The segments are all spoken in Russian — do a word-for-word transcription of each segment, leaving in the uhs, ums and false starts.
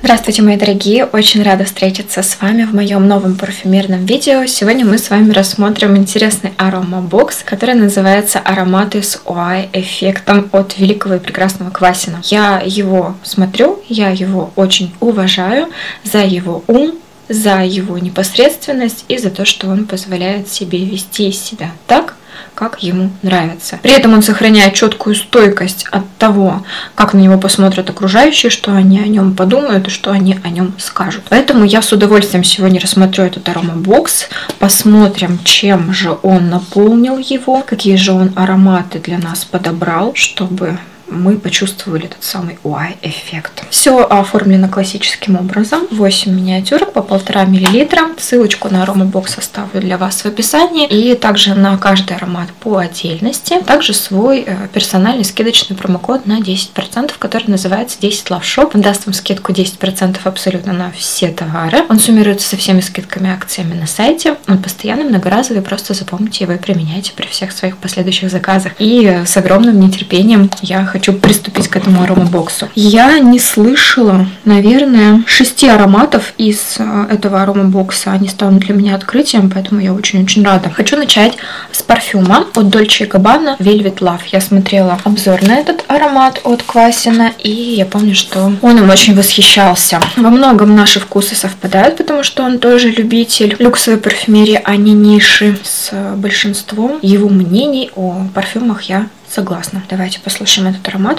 Здравствуйте, мои дорогие! Очень рада встретиться с вами в моем новом парфюмерном видео. Сегодня мы с вами рассмотрим интересный аромабокс, который называется «Ароматы с ОАЙ-эффектом» от великого и прекрасного Квасина. Я его смотрю, я его очень уважаю за его ум, за его непосредственность и за то, что он позволяет себе вести себя так, как ему нравится. При этом он сохраняет четкую стойкость от того, как на него посмотрят окружающие, что они о нем подумают и что они о нем скажут. Поэтому я с удовольствием сегодня рассмотрю этот аромабокс, посмотрим, чем же он наполнил его, какие же он ароматы для нас подобрал, чтобы мы почувствовали этот самый ОАЙ-эффект. Все оформлено классическим образом. восемь миниатюрок по полтора миллилитра. Ссылочку на аромабокс оставлю для вас в описании. И также на каждый аромат по отдельности. Также свой персональный скидочный промокод на десять процентов, который называется десять лав шоп. Он даст вам скидку десять процентов абсолютно на все товары. Он суммируется со всеми скидками и акциями на сайте. Он постоянный, многоразовый. Просто запомните его и применяйте при всех своих последующих заказах. И с огромным нетерпением я хочу приступить к этому аромабоксу. Я не слышала, наверное, шести ароматов из этого аромабокса. Они станут для меня открытием, поэтому я очень-очень рада. Хочу начать с парфюма от Dolce энд Gabbana Velvet Love. Я смотрела обзор на этот аромат от Квасина, и я помню, что он им очень восхищался. Во многом наши вкусы совпадают, потому что он тоже любитель люксовой парфюмерии, а не ниши. С большинством его мнений о парфюмах я согласна. Давайте послушаем этот аромат.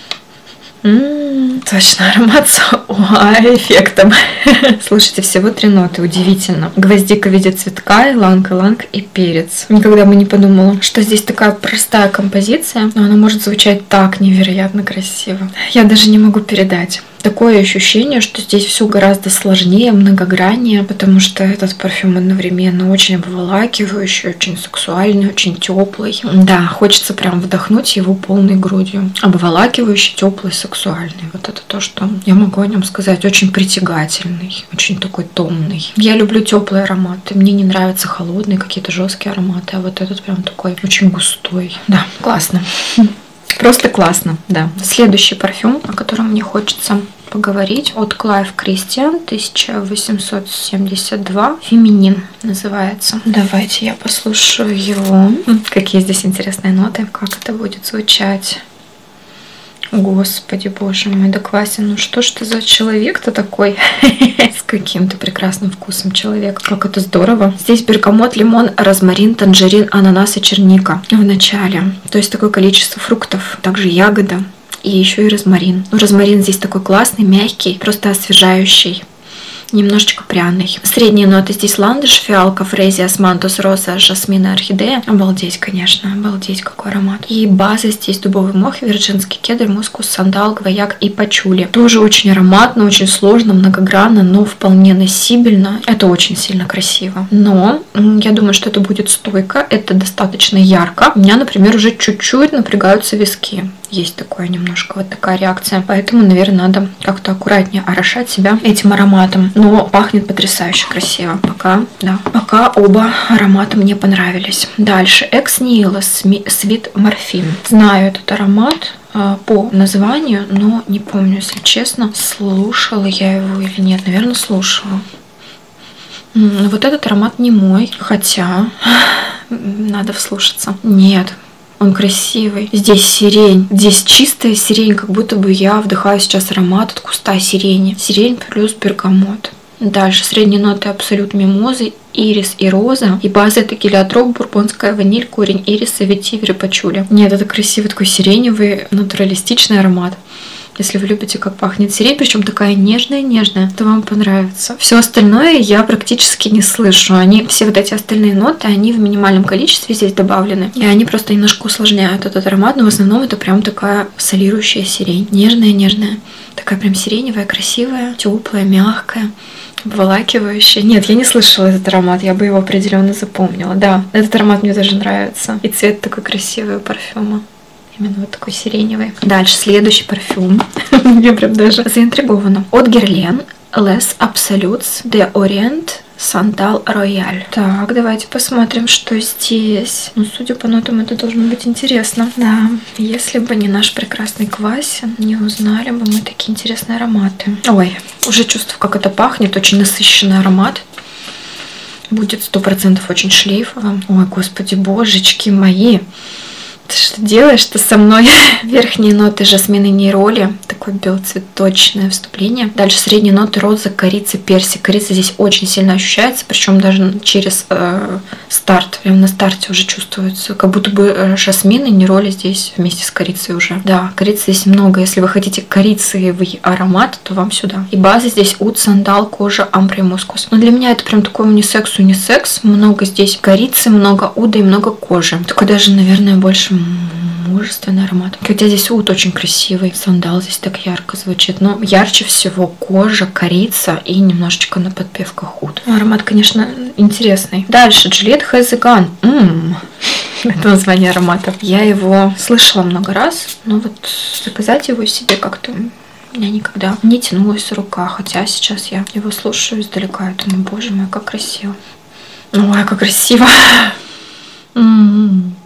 М-м, точно, аромат с ОАЙ-эффектом. Слушайте, всего три ноты, удивительно. Гвоздика в виде цветка, иланг-иланг и перец. Никогда бы не подумала, что здесь такая простая композиция, но она может звучать так невероятно красиво. Я даже не могу передать. Такое ощущение, что здесь все гораздо сложнее, многограннее, потому что этот парфюм одновременно очень обволакивающий, очень сексуальный, очень теплый. Да, хочется прям вдохнуть его полной грудью. Обволакивающий, теплый, сексуальный. Вот это то, что я могу о нем сказать. Очень притягательный, очень такой томный. Я люблю теплые ароматы. Мне не нравятся холодные, какие-то жесткие ароматы, а вот этот прям такой очень густой. Да, классно. Просто классно, да. Следующий парфюм, о котором мне хочется поговорить, от Clive Christian, тысяча восемьсот семьдесят два, Феминин называется. Давайте я послушаю его. Какие здесь интересные ноты, как это будет звучать. Господи, боже мой, да Квасин, ну что ж ты за человек-то такой? С каким-то прекрасным вкусом человек. Как это здорово. Здесь бергамот, лимон, розмарин, танжерин, ананас и черника в начале. То есть такое количество фруктов. Также ягода и еще и розмарин. Ну, розмарин здесь такой классный, мягкий, просто освежающий. Немножечко пряный. Средние ноты здесь ландыш, фиалка, фрезия, османтус, роза, жасмин и орхидея. Обалдеть, конечно, обалдеть, какой аромат. И база здесь дубовый мох, вирджинский кедр, мускус, сандал, гвояк и пачули. Тоже очень ароматно, очень сложно, многогранно, но вполне носибельно. Это очень сильно красиво. Но я думаю, что это будет стойко, это достаточно ярко. У меня, например, уже чуть-чуть напрягаются виски. Есть такое немножко, вот такая реакция. Поэтому, наверное, надо как-то аккуратнее орошать себя этим ароматом. Но пахнет потрясающе красиво. Пока, да. Пока оба аромата мне понравились. Дальше. Экс Нихило Sweet Morphine. Знаю этот аромат по названию, но не помню, если честно, слушала я его или нет. Наверное, слушала. Вот этот аромат не мой. Хотя надо вслушаться. Нет. Он красивый. Здесь сирень. Здесь чистая сирень, как будто бы я вдыхаю сейчас аромат от куста сирени. Сирень плюс бергамот. Дальше средние ноты абсолют, мимозы, ирис и роза. И база это гелиотроп, бурбонская ваниль, корень ириса, ветивер и пачули. Нет, это красивый такой сиреневый, натуралистичный аромат. Если вы любите, как пахнет сирень, причем такая нежная-нежная, то вам понравится. Все остальное я практически не слышу. Они, все вот эти остальные ноты, они в минимальном количестве здесь добавлены. И они просто немножко усложняют этот аромат, но в основном это прям такая солирующая сирень. Нежная-нежная. Такая прям сиреневая, красивая, теплая, мягкая, обволакивающая. Нет, я не слышала этот аромат, я бы его определенно запомнила. Да, этот аромат мне даже нравится. И цвет такой красивый у парфюма. Именно вот такой сиреневый. Дальше следующий парфюм. Я прям даже заинтригована. От Guerlain Les Absolutes de Orient Сандал Рояль. Так, давайте посмотрим, что здесь. Ну, судя по нотам, это должно быть интересно. Да, если бы не наш прекрасный Квасин, не узнали бы мы такие интересные ароматы. Ой, уже чувствую, как это пахнет. Очень насыщенный аромат. Будет сто процентов очень шлейфово. Ой, господи, божечки мои. Ты что делаешь-то со мной? Верхние ноты жасмин и нейроли. Такое белоцветочное вступление. Дальше средние ноты роза, корица, персик. Корица здесь очень сильно ощущается, причем даже через э, старт. Прям на старте уже чувствуется. Как будто бы жасмин и нейроли здесь вместе с корицей уже. Да, корицы здесь много. Если вы хотите корицевый аромат, то вам сюда. И база здесь ут, сандал, кожа, амбра и мускус. Но для меня это прям такой унисекс, унисекс. Много здесь корицы, много уда и много кожи. Такой даже, наверное, больше мужественный аромат. Хотя здесь ут очень красивый. Сандал здесь так ярко звучит. Но ярче всего кожа, корица и немножечко на подпевках ут. Аромат, конечно, интересный. Дальше Juliette Has a Gun. Ммм. Это название аромата. Я его слышала много раз, но вот заказать его себе как-то меня никогда не тянулась рука. Хотя сейчас я его слушаю издалека и думаю, боже мой, как красиво. Ой, как красиво. М-м-м.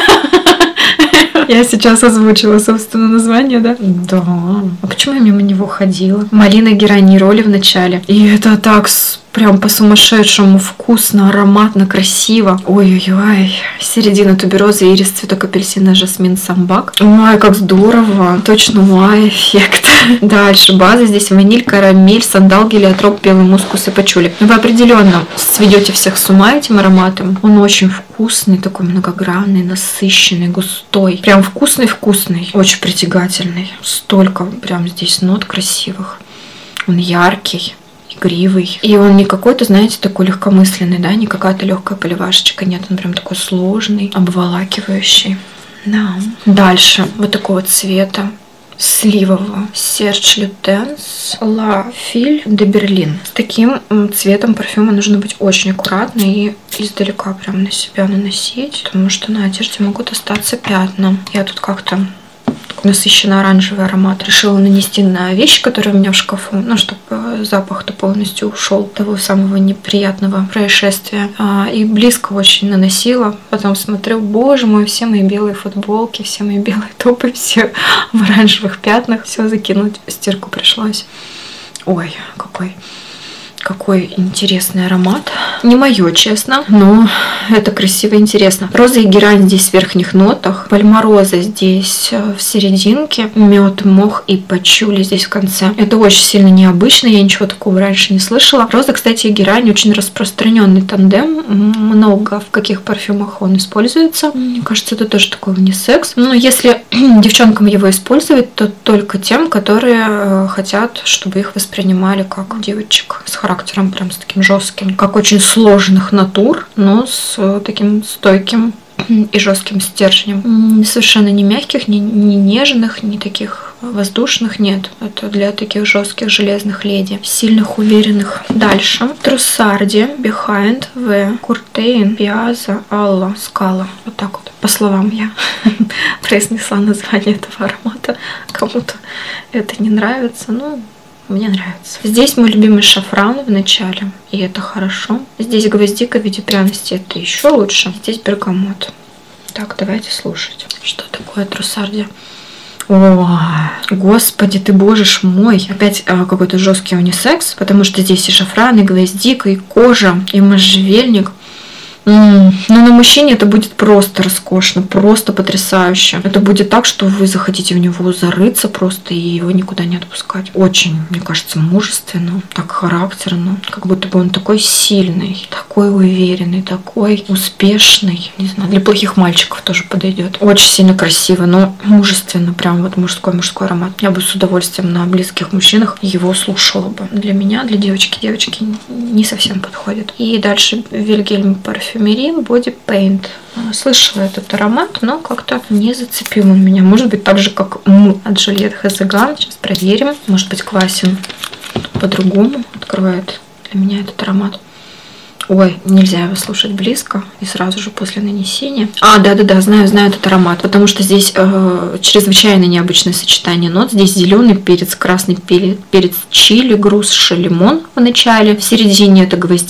Я сейчас озвучила, собственно, название, да? Да. А почему я мимо него ходила? Малина, герань, нейроли в начале. И это так прям по-сумасшедшему вкусно, ароматно, красиво. Ой-ой-ой. Середина туберозы, ирис, цветок апельсина, жасмин, самбак. Ой, как здорово. Точно уай эффект. Дальше база. Здесь ваниль, карамель, сандал, гелиотроп, белый мускус и пачули. Вы определенно сведете всех с ума этим ароматом. Он очень вкусный, такой многогранный, насыщенный, густой. Прям вкусный-вкусный. Очень притягательный. Столько прям здесь нот красивых. Он яркий, игривый. И он не какой-то, знаете, такой легкомысленный, да, не какая-то легкая поливашечка. Нет, он прям такой сложный, обволакивающий. Да. Дальше вот такого цвета. Сливового. Серж Лютенс Ла Филь де Берлин. С таким цветом парфюма нужно быть очень аккуратной и издалека прям на себя наносить, потому что на одежде могут остаться пятна. Я тут как-то насыщенно оранжевый аромат решила нанести на вещи, которые у меня в шкафу, ну, чтобы запах-то полностью ушел того самого неприятного происшествия. А, и близко очень наносила. Потом смотрю, боже мой, все мои белые футболки, все мои белые топы, все в оранжевых пятнах. Все закинуть в стирку пришлось. Ой, какой... Какой интересный аромат. Не мое, честно, но это красиво и интересно. Роза и герань здесь в верхних нотах. Пальмороза здесь в серединке. Мед, мох и пачули здесь в конце. Это очень сильно необычно. Я ничего такого раньше не слышала. Роза, кстати, и герань очень распространенный тандем. Много в каких парфюмах он используется. Мне кажется, это тоже такой унисекс. Но если девчонкам его использовать, то только тем, которые хотят, чтобы их воспринимали как девочек с характером. Характером прям с таким жестким, как очень сложных натур, но с таким стойким и жестким стержнем. Совершенно не мягких, не, не нежных, не таких воздушных, нет. Это для таких жестких железных леди, сильных, уверенных. Дальше. Труссарди, Behind, В, Куртейн, Пиаза, Алла, Скала. Вот так вот. По словам я произнесла название этого аромата. Кому-то это не нравится, ну... Мне нравится. Здесь мой любимый шафран в начале, и это хорошо. Здесь гвоздика в виде пряности, это еще лучше. Здесь бергамот. Так, давайте слушать. Что такое Труссарди? О, господи ты, боже ж мой. Опять а, какой-то жесткий унисекс, потому что здесь и шафран, и гвоздика, и кожа, и можжевельник. Mm. Но на мужчине это будет просто роскошно, просто потрясающе. Это будет так, что вы захотите в него зарыться просто и его никуда не отпускать. Очень, мне кажется, мужественно, так характерно. Как будто бы он такой сильный, такой уверенный, такой успешный. Не знаю, для плохих мальчиков тоже подойдет. Очень сильно красиво, но мужественно. Прям вот мужской-мужской аромат. Я бы с удовольствием на близких мужчинах его слушала бы. Для меня, для девочки, девочки не совсем подходит. И дальше Вильгельм Парфюм. Body Paint. Слышала этот аромат, но как-то не зацепил он меня. Может быть, так же, как Му от Juliette Has a Gun. Сейчас проверим. Может быть, Квасин по-другому открывает для меня этот аромат. Ой, нельзя его слушать близко и сразу же после нанесения. А, да-да-да, знаю, знаю этот аромат, потому что здесь э, чрезвычайно необычное сочетание нот. Здесь зеленый перец, красный перец, перец чили, груш, лимон в начале. В середине это гвоздика в виде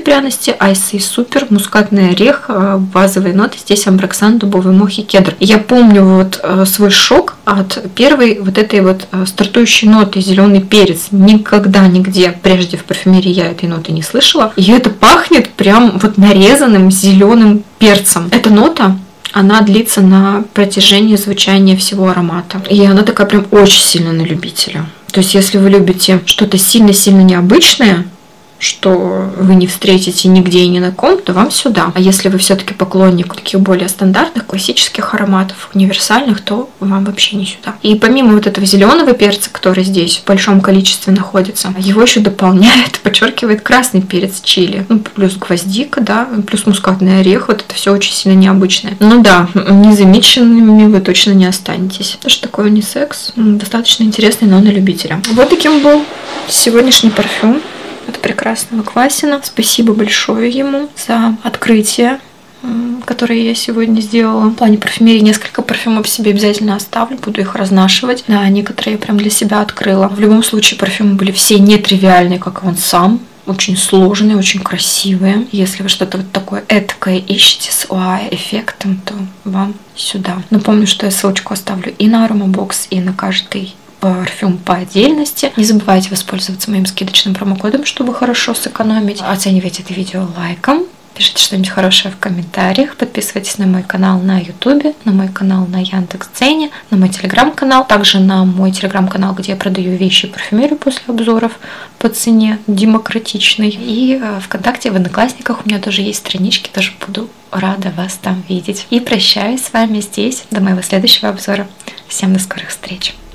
пряности, айсы и супер, мускатный орех, базовые ноты, здесь амброксан, дубовый мох и кедр. Я помню вот свой шок от первой вот этой вот стартующей ноты зеленый перец. Никогда нигде прежде в парфюмерии я этой ноты не слышала. И это пахнет прям вот нарезанным зеленым перцем. Эта нота, она длится на протяжении звучания всего аромата. И она такая прям очень сильно на любителя. То есть, если вы любите что-то сильно-сильно необычное, что вы не встретите нигде и ни на ком, то вам сюда. А если вы все-таки поклонник таких более стандартных, классических ароматов, универсальных, то вам вообще не сюда. И помимо вот этого зеленого перца, который здесь в большом количестве находится, его еще дополняет, подчеркивает красный перец чили. Ну, плюс гвоздика, да, плюс мускатный орех. Вот это все очень сильно необычное. Ну да, незамеченными вы точно не останетесь. Это же такой унисекс. Достаточно интересный, но на любителя. Вот таким был сегодняшний парфюм от прекрасного Квасина. Спасибо большое ему за открытие, которое я сегодня сделала. В плане парфюмерии несколько парфюмов себе обязательно оставлю, буду их разнашивать. Да, некоторые я прям для себя открыла. В любом случае парфюмы были все нетривиальные, как он сам. Очень сложные, очень красивые. Если вы что-то вот такое эдакое ищете с оай эффектом, то вам сюда. Напомню, что я ссылочку оставлю и на Aromabox, и на каждый парфюм по отдельности. Не забывайте воспользоваться моим скидочным промокодом, чтобы хорошо сэкономить. Оценивайте это видео лайком. Пишите что-нибудь хорошее в комментариях. Подписывайтесь на мой канал на ютубе, на мой канал на Яндекс.Дзене, на мой телеграм-канал, также на мой телеграм-канал, где я продаю вещи и парфюмерию после обзоров по цене демократичной. И ВКонтакте, в Одноклассниках у меня тоже есть странички, тоже буду рада вас там видеть. И прощаюсь с вами здесь до моего следующего обзора. Всем до скорых встреч!